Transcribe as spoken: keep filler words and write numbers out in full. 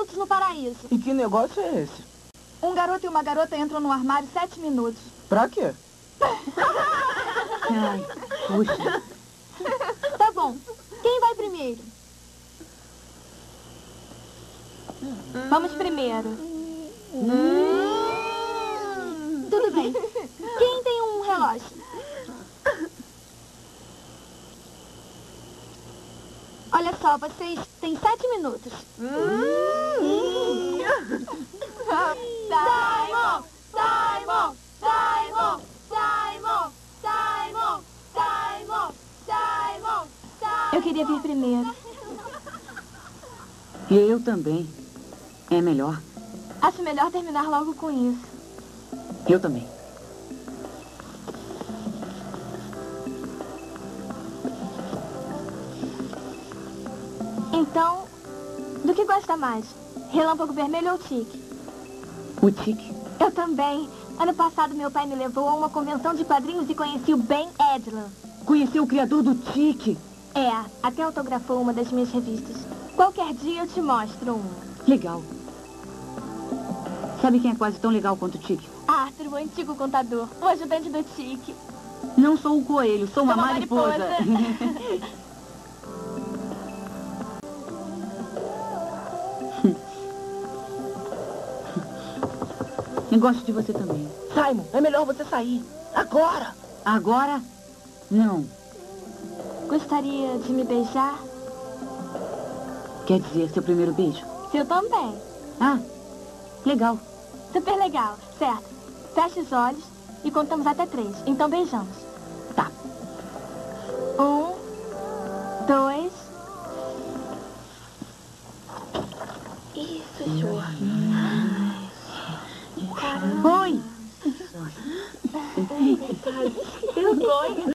minutos no paraíso. E que negócio é esse? Um garoto e uma garota entram no armário sete minutos. Pra quê? Ai, puxa. Tá bom. Quem vai primeiro? Vamos primeiro. Hum. Tudo bem. Quem tem um relógio? Olha só, vocês têm sete minutos. Hum. Simon! Simon! Simon! Simon! Simon! Simon! Simon! Eu queria vir primeiro. E eu também. É melhor. Acho melhor terminar logo com isso. Eu também. Então, do que gosta mais? Relâmpago Vermelho ou Tique? O Tique? Eu também. Ano passado, meu pai me levou a uma convenção de quadrinhos e conheci o Ben Edlund. Conheceu o criador do Tique? É, até autografou uma das minhas revistas. Qualquer dia eu te mostro uma. Legal. Sabe quem é quase tão legal quanto o Tique? Arthur, o antigo contador, o ajudante do Tique. Não sou um coelho, sou uma, Sou uma mariposa. mariposa. Eu gosto de você também. Simon, é melhor você sair. Agora! Agora? Não. Gostaria de me beijar? Quer dizer, seu primeiro beijo? Seu também. Ah, legal. Super legal, certo. Feche os olhos e contamos até três. Então beijamos. Tá. Um, dois... Isso, João. Oi! Eu gosto.